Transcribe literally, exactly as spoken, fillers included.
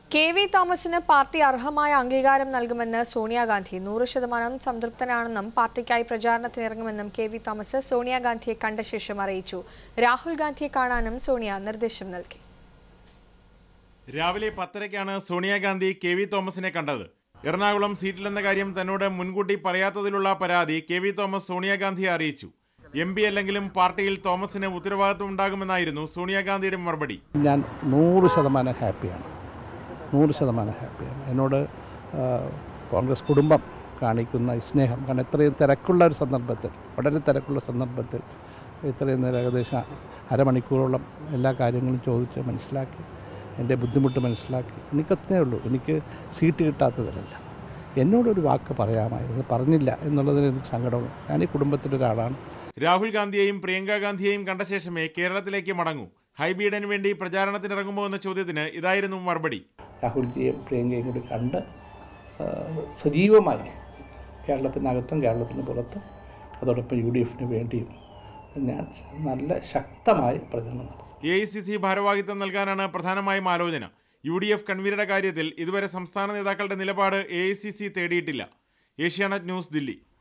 K V തോമസിന് party അർഹമായ അംഗീകാരം നൽകുമെന്ന് സോണിയാഗാന്ധി നൂറ് ശതമാനം സംതൃപ്തനാണെന്നും പാർട്ടിക്കായി പ്രചാരണത്തിനിറങ്ങുമെന്നും കെ വി തോമസ് സോണിയാഗാന്ധിയെ കണ്ട ശേഷം അറിയിച്ചു. രാഹുൽ ഗാന്ധിയെ കാണാനും സോണിയ നിർദ്ദേശം നൽകി. രാവിലെ പത്തരയ്ക്കാണ് സോണിയാഗാന്ധി കെ വി തോമസിനെ കണ്ടത്. എറണാകുളം സീറ്റിലെന്ന കാര്യം തന്നോട് മുൻകൂട്ടി പറയാത്തതിലുള്ള പരാതി കെ വി തോമസ് സോണിയാഗാന്ധിയെ അറിയിച്ചു. എം പി അല്ലെങ്കിലും പാർട്ടിയിൽ തോമസിന് ഉത്തരവാദിത്വം ഉണ്ടാകുമെന്നായിരുന്നു സോണിയാഗാന്ധിയുടെ മറുപടി. ഞാൻ നൂറ് ശതമാനം ഹാപ്പിയാണ് നൂറ് ശതമാനം ഹാപ്പിയാണ് എന്നോട് കോൺഗ്രസ് കുടുംബം കാണിക്കുന്ന ഈ സ്നേഹം. കാരണം ഇത്രയും തിരക്കുള്ള ഒരു സന്ദർഭത്തിൽ, വളരെ തിരക്കുള്ള സന്ദർഭത്തിൽ ഇത്രയും നേരം ഏകദേശം അരമണിക്കൂറോളം എല്ലാ കാര്യങ്ങളും ചോദിച്ച് മനസ്സിലാക്കി, എൻ്റെ ബുദ്ധിമുട്ട് മനസ്സിലാക്കി. എനിക്കത്രേ ഉള്ളൂ, എനിക്ക് സീറ്റ് കിട്ടാത്തതിലല്ല, എന്നോടൊരു വാക്ക് പറയാമായിരുന്നു, പറഞ്ഞില്ല എന്നുള്ളതിന് എനിക്ക് സങ്കടമുണ്ട്. ഞാൻ ഈ കുടുംബത്തിൻ്റെ ഒരാളാണ്. രാഹുൽ ഗാന്ധിയെയും പ്രിയങ്ക ഗാന്ധിയെയും കണ്ട ശേഷമേ കേരളത്തിലേക്ക് മടങ്ങൂ. ഹൈബീഡന് വേണ്ടി പ്രചാരണത്തിനിറങ്ങുമോ എന്ന ചോദ്യത്തിന് ഇതായിരുന്നു മറുപടി. രാഹുൽജിയും പ്രിയങ്കയും കൂടി കണ്ട് സജീവമായി കേരളത്തിനകത്തും കേരളത്തിന് പുറത്തും അതോടൊപ്പം യു ഡി എഫിന് വേണ്ടിയും ഞാൻ നല്ല ശക്തമായി പ്രചരണം നടത്തും. എ ഐ സി സി ഭാരവാഹിത്വം നൽകാനാണ് പ്രധാനമായും ആലോചന. യു ഡി എഫ് കൺവീനറുടെ കാര്യത്തിൽ ഇതുവരെ സംസ്ഥാന നേതാക്കളുടെ നിലപാട് എ ഐ സി സി തേടിയിട്ടില്ല. ഏഷ്യാനെറ്റ് ന്യൂസ്, ദില്ലി.